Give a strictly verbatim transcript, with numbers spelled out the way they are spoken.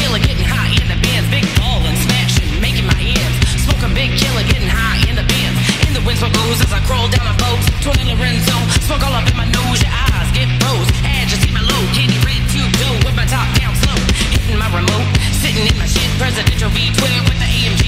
killer, getting high in the bands, big ballin', smashing, making my ends. Smoking big killer, getting high in the bands. In the wind smoke goes as I crawl down a boat. Tony Lorenzo, smoke all up in my nose, your eyes get froze. As you see my low, candy red tube dough with my top down slow. Hitting my remote, sitting in my shit, presidential V twelve with the A M